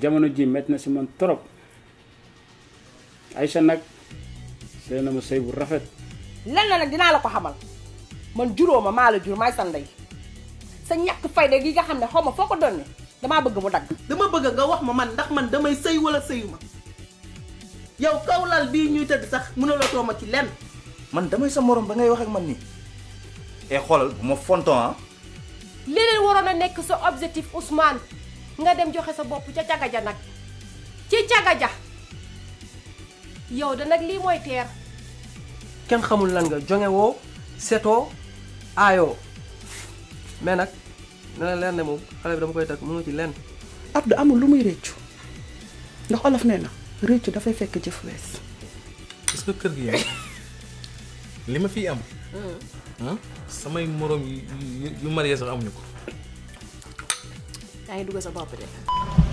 jamono ji métti na si man trop Aïcha nag sëy na ma sëy bu rafet. lenn nag dinaa la ko xamal man juróoma maa la jur maay sa ndey sa ñàkk fayda gi nga xam ne xaw ma foo ko doon ne damaa bëgg mu dagg. dama bëgg nga wax ma man ndax man damay sëy wala sëyuma yow kaw lal bii ñuy tëdd sax mënuloo too ma ci lenn. man damay sa morom ba ngay wax ak man nii. et xoolal bu ma fonton ah. leneen waroon a nekk sa objectif Ousmane nga dem joxe sa bopp ca caga ja nag ci caga ja yow da nag lii mooy teer. kenn xamul lan nga jonge woo setoo aayoo mais nag dina leer ne moom xale bi dama koy takk mënu ci lenn. Abdou amul lu muy réccu ndax olof nee na réccu dafay fekk jëf wees. est-ce que kër gi yow li ma fiy am. samay morom yu marié sax amuñu ko. yaa ngi dugg sa bopp de.